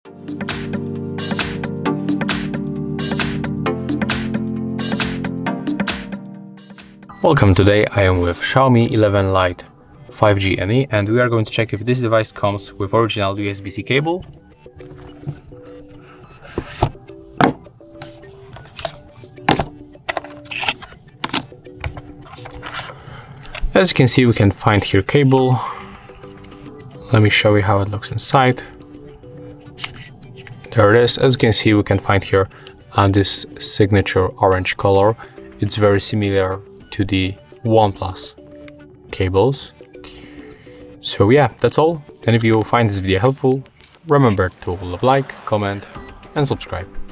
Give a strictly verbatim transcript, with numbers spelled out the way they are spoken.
Welcome, today I am with Xiaomi eleven Lite five G N E and we are going to check if this device comes with original U S B C cable. As you can see, we can find here cable. Let me show you how it looks inside. There it is. As you can see, we can find here uh, this signature orange color. It's very similar to the OnePlus cables. So yeah, that's all. And if you find this video helpful, remember to like, comment and subscribe.